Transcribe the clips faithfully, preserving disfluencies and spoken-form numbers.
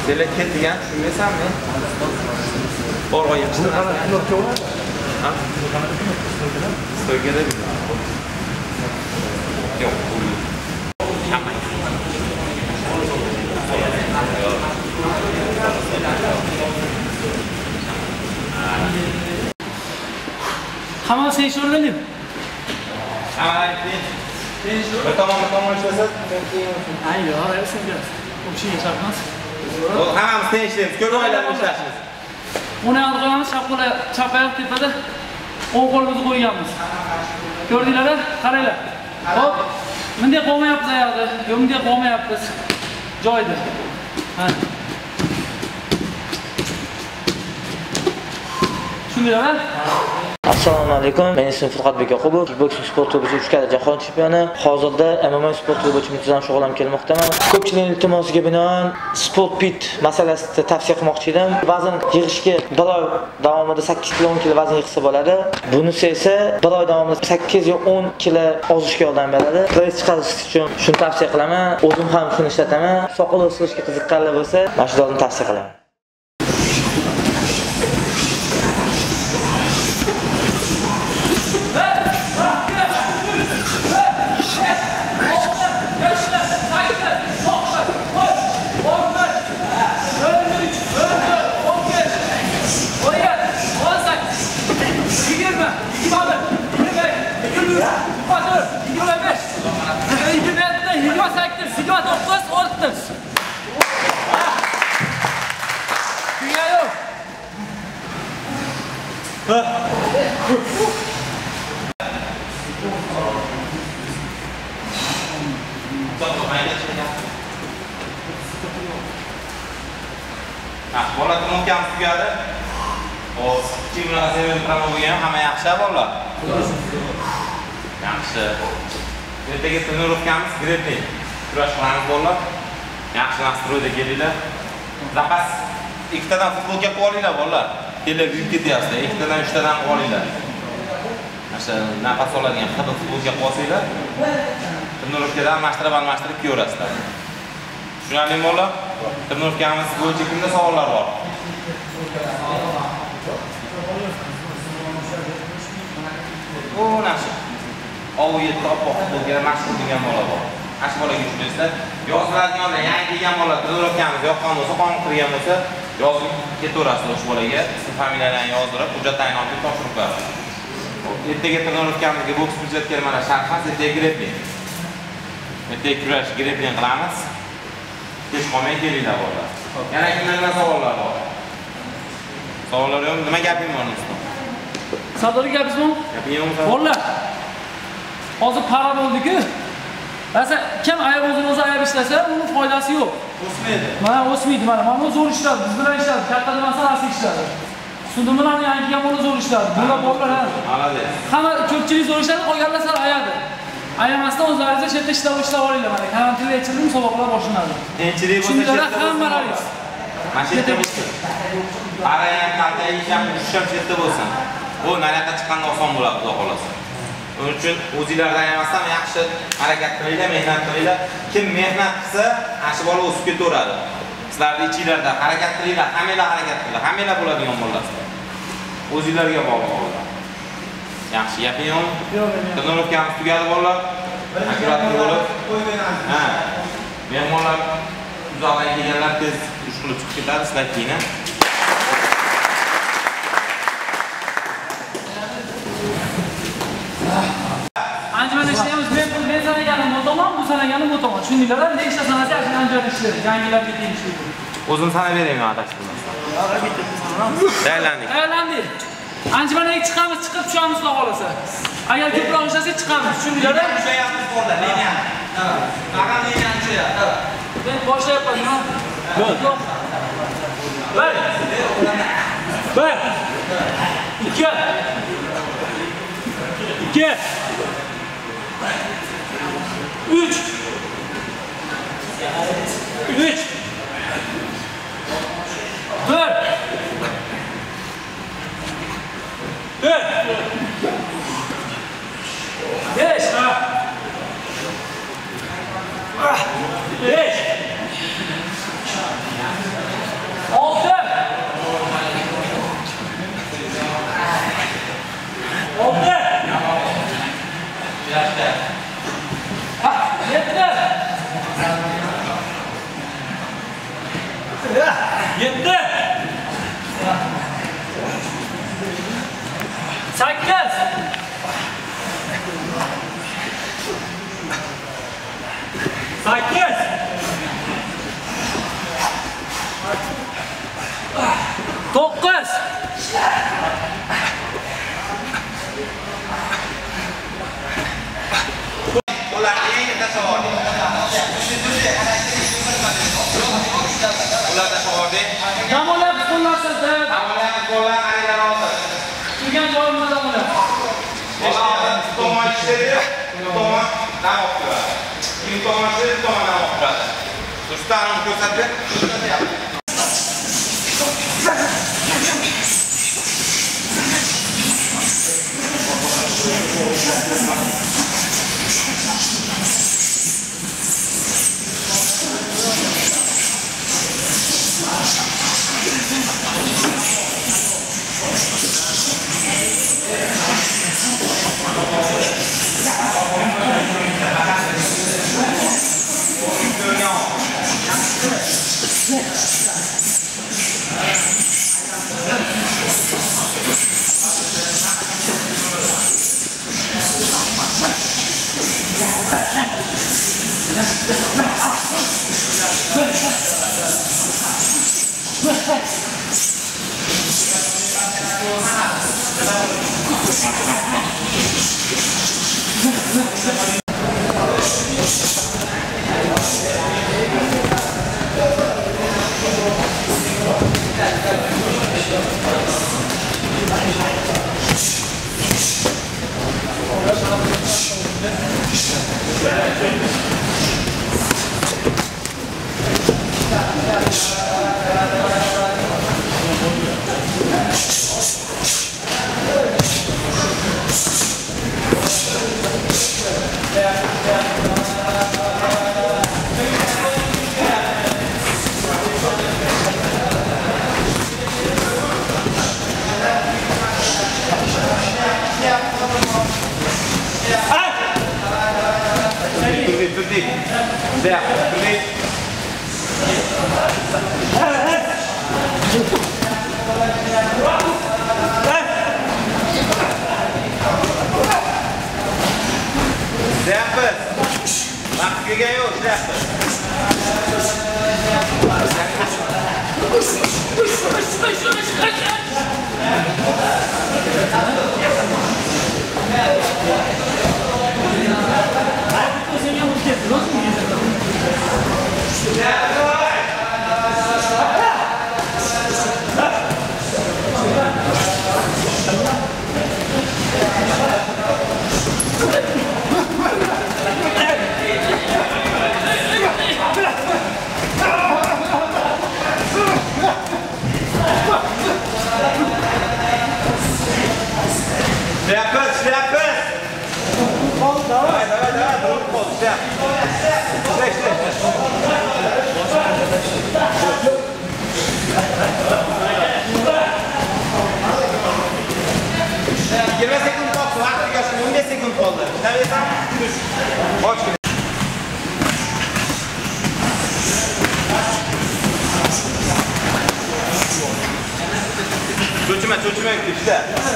Selekket degan tushunmaysanmi? Borg'a yig'ishtirib. Ha? Stoyga yo'q. Hamma sen sho'rlaning. Ay, bir tomon bir tomon ishlasiz. Ay, yo'q, senga o'xshiy yashayapmiz. O hammamiz teng ishlaymiz. Ko'p oylarni ishlaymiz. Uni olib qo'yamiz, chap qo'li chap oyoq tepada o'ng qo'limizni qo'yganmiz. Ko'rdinglar-a? Qaranglar. Hop. Bunday qo'ymayapmiz oyoqni. Yo'q, bunday qo'ymayapmiz. Joyda. Ha. Tushundinglar-a? Assalomu alaykum. Men ismim Furqatbek Yoqubov. Kickboksing sporti bo'yicha uch karra jahon chempioni. Hozirda M M A sporti bo'yicha muntazam shug'ullanib kelmoqdaman. Ko'pchilikning iltimosiga binoan sport pit masalasida tavsiya qilmoqchi edim. Vazn yig'ishga bir oy davomida sakkiz kilo o'n kilo vazn yig'sa bo'ladi. Bunisi esa bir oy davomida sakkiz yo o'n kilo ozishga yordam beradi. Press chiqarish uchun shuni tavsiya qilaman. O'zim ham shuni ishlataman. Soqol o'stirishga qiziqqanlar bo'lsa, mana shu dorini tavsiya qilaman. Bola muhkam tugadi. Xo'p, kimlar sevib promovigan hamma yaxshi bolalar. Yaxshi. Ertaga trenirovkamiz grappling. Kurash qilamiz bolalar. Yaxshi nastroyda kelinglar. Zapas ikkitadan futbolga qilib olinglar bolalar. Kelib yurib ketyapsiz. Ikkitadan uchtadan qilib olinglar. Mana nafas oladigan qattiq futbolga qilib olsanglar, trenirovkadan almashtirib almashtirib kelaverasizlar. Tushunarlimi bolalar? Trenirovkamiz bo'yicha kimda savollar bor? O, nasib. O yetti oppoq futbolga mashhur degan bola bor. Ash bolaga tushunasizlar. Yoziladiganlar, yangi kelgan bolalar trenirovkamiz yoqqan bo'lsa, qonun qilgan bo'lsa, yozib ketaverasizlar o'sha bolaga. Siz familiyalaringizni yozdirib, hujjatlaringizni olib topshirib qo'yasiz. Ertaga trenirovkamizga boks hujjatga mana shartmas, ertaga grappling. Ertaga kurash grappling qilamiz. Kech qolmay kelinglar bolalar. Yana kimlardan savollar bor? Savollar yo'qmi? Nima gaping bor Nursulton? Savdoga gapingizmi? Gaping yo'qmi? Bolalar. Hozir para bo'ldi-ku. Asa kim ayab o'zini o'zi ayab ishlasa, uni foydasi yo'q. O'smaydi. Mana o'smaydi, mana. Mana zo'r ishladi, biz bilan ishladi, katta masalasi ishladi. Tushundimmi? Mana yangi ham uni zo'r ishladi. Bular bolalar ha. Malades. Hamma ko'pchilik zo'r ishladi, qolganlar sal ayadi. Ayamasdan o'zlaringiz chetda ishlab ishlab olinglar mana. Karantinda ichilib musobaqalar boshlanadi. Qiyinchilik bo'lsa chetda hammalaringiz. Mashina bo'lsin. Qarayam, qartayish ham, tushish ham chetda bo'lsin. Bu nariyoqqa chiqqanda oson bo'ladi, xudo xolasa. Shuning uchun o'zingizlardan ayamasdan yaxshi harakat qilinglar, mehnat qilinglar. Kim mehnat qilsa, ana shu bola o'sib ketaveradi. Sizlarning ichingizlarda harakat qilinglar, hammanglar harakat qilinglar. Hammanglar bo'ladigan bolalar. O'zingizlarga bog'liq bolalar. Yaxshi gaping yo'qmi? Yo'q, yo'q. Trenirovkamiz tugadi bolalar. Akkurat bo'lib. Ha. Mehmonlar uzoqdan kelganlar tez uch qilib chiqib ketadi, sizlar keyin. Anjumanda ishlaymiz, men men sanaganim o'taman, bu sanaganim o'taman. Tushundinglar-a? Nechta sanasi yaxshi anjumanda ishlaydi, yangilarga tegishli. O'zim sanab beraymi adashtirmasdan? Yo'q, bitta sanaman. Tayyorlandik. Tayyorlandik. Anjumandaga chiqamiz, chiqib tushamiz xudo xolasa. Agar ko'proq ishlasak chiqamiz, tushundinglar-a? Ishlayapmiz borda, liniya. Qanaqa liniya ishlayapti? Men boshlayapman, nima? Yo'q. Bir. Bir. Ikki. Ikki. Üç. Üç. Dört. Dört. Beş. Beş. Yetti. Sakkiz. Sakkiz. To'qqiz. Ularni eng tasavvur. Ular tasavvur. Damolar qo'llarsiz. Damolar qo'llar qarilar oldi. Turgan joyimda damolar. Tomon tomon ishladi. Tomon dam olib turadi. Kim tomon ishladi, tomon dam olib turadi. Do'stlarni ko'rsatdi. yigirma sekund qoldi, vaqt tugashga o'n besh sekund qoldi. Ishlamaysan, tush. Och. Cho'chima, cho'chima ishla.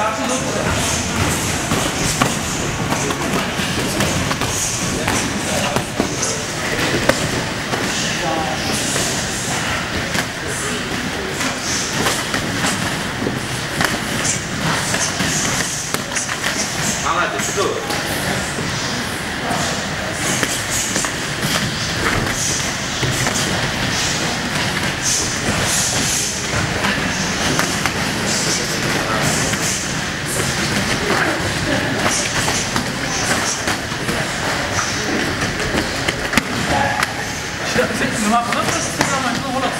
Молодец, здорово. Nima qilib istiqomat xolos.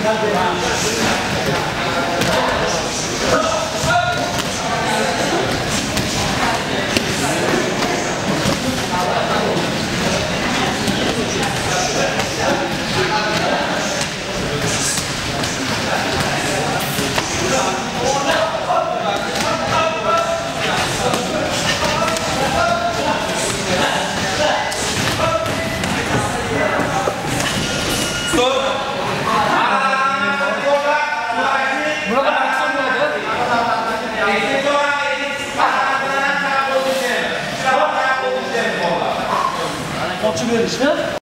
Ochib berishni